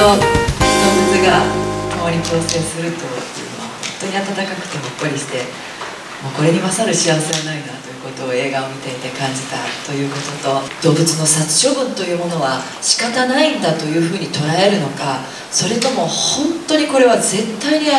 動物が共に共生するというのは本当に温かくてほっこりして、もうこれに勝る幸せはないなということを映画を見ていて感じたということと、動物の殺処分というものは仕方ないんだというふうに捉えるのか、それとも本当にこれは絶対に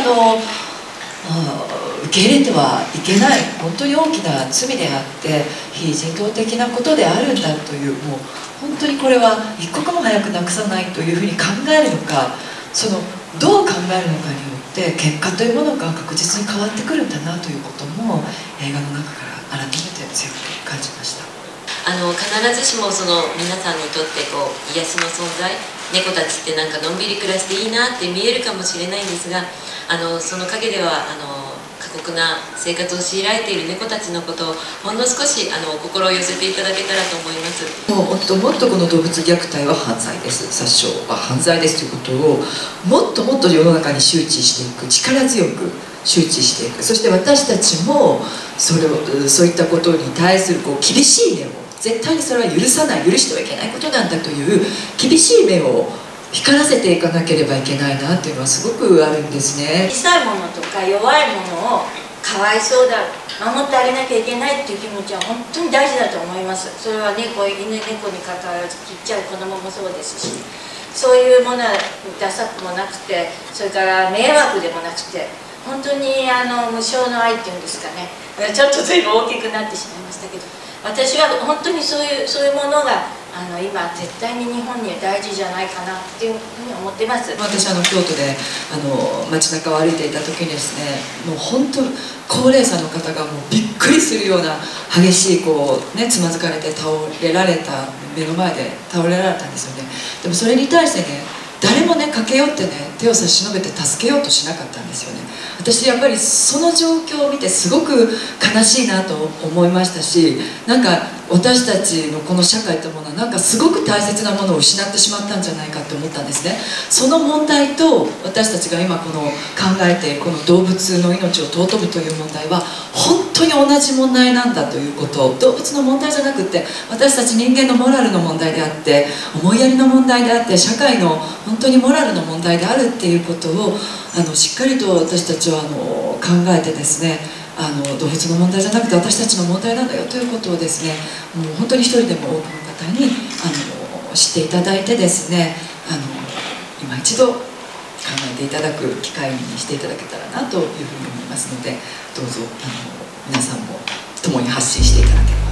受け入れてはいけない本当に大きな罪であって非人道的なことであるんだという、もう本当にこれは一刻も早くなくさないというふうに考えるのか、どう考えるのかによって結果というものが確実に変わってくるんだなということも映画の中から改めて強く感じました。 必ずしも皆さんにとって癒しの存在、猫たちってなんかのんびり暮らしていいなって見えるかもしれないんですが、その陰では過酷な生活を強いられている猫たちのことをほんの少し心を寄せていただけたらと思います。 もっとこの動物虐待は犯罪です、殺傷は犯罪ですということをもっと世の中に周知していく、力強く周知していく、そして私たちもそういったことに対する厳しい目を、絶対にそれは許さない、許してはいけないことなんだという厳しい目を光らせていかなければいけないなっていうのはすごくあるんですね。 小さいものとか弱いものをかわいそうだ、守ってあげなきゃいけないっていう気持ちは本当に大事だと思います。それは犬猫に関わらずちっちゃい子供もそうですし、そういうものはダサくもなくて、それから迷惑でもなくて、本当に無償の愛っていうんですかね、ちょっと随分大きくなってしまいましたけど、私は本当にそういうものが今絶対に日本には大事じゃないかなっていうふうに思ってます。 私京都で街中を歩いていた時にですね、もう本当高齢者の方がもうびっくりするような激しいつまずかれて目の前で倒れられたんですよね。でもそれに対してね、誰もね駆け寄ってね手を差し伸べて助けようとしなかったんですよね。私やっぱりその状況を見てすごく悲しいなと思いましたし、なんか私たちのこの社会というものはなんかすごく大切なものを失ってしまったんじゃないかと思ったんですね。その問題と私たちが今考えているこの動物の命を尊ぶという問題は本当に同じ問題なんだということ、動物の問題じゃなくて私たち人間のモラルの問題であって、思いやりの問題であって、社会の本当にモラルの問題であるっていうことをしっかりと私たちは考えてですね、動物の問題じゃなくて私たちの問題なんだよということをですね、もう本当に一人でも多くの方に知っていただいてですね、今一度考えていただく機会にしていただけたらなというふうに思いますので、どうぞ皆さんも共に発信していただければ。